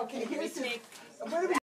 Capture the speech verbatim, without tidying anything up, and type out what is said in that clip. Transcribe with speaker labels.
Speaker 1: Okay, here's
Speaker 2: We
Speaker 1: his,
Speaker 2: take
Speaker 1: what do we